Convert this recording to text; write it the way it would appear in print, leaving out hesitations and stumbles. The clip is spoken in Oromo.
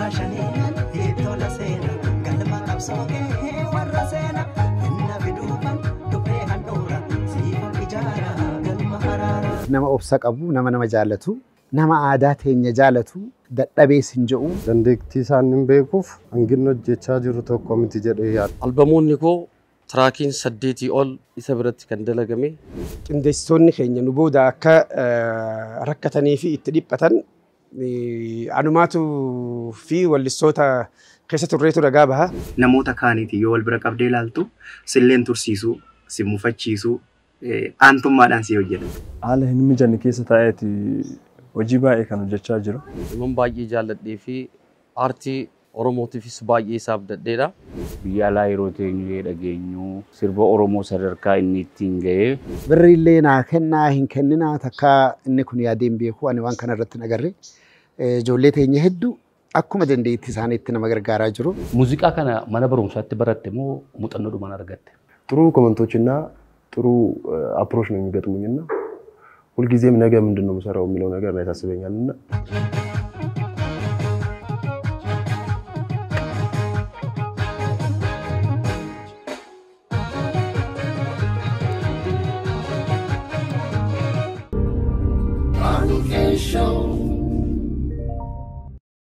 Wabashaninan itola sena galma kapsoge warra sena inna biduban dubbe handura sifa ijara galma harara nama obsa qabu nama jaalatu nama aadaa teenya jaalatu dadhabee sinja'u dandeettii isaan hin beekuuf hangin hojjechaa jiru tokko miti jedhee yaada. Albamoonni koo traakiin 8 ol isa biratti kan dalagame. Qindeessitoonni keenya nu booda akka rakkatanii fi itti dhiphatan anumaatu fi wallistoota keessa turreetu dhagaa baha. Namoota kaaniiti yoo wal bira qabdee ilaaltu silleen tursiisuu, si mufachiisuu, aantummaadhaan si hojjetu. Haala hin mijanne keessa taa'eeti hojii baay'ee kan hojjechaa jiru. Namoonni baay'ee jaalladhee fi aartii Oromootiifis baay'ee isaaf dadheedha. Biyya alaa yeroo teenyee dhageenyu sirba Oromoo sadarkaa inni ittiin ga'ee. Birrillee naa kennaa hin kenninaa takka inni kun yaadeen beeku ani waan kana irratti nagarre ijoollee teenya hedduu akkuma dandeettii isaaniitti nama gargaaraa jiru. Muuziqaa kana mana barumsaatti baratte moo muuxannoodhumaan argatte? ጥሩ ኮመንቶችና ጥሩ አፕሮች ነው የሚገጥሙኝና ሁልጊዜም ነገ ምንድነው የምሰራው የሚለው ነገር ላይ ታስበኛልና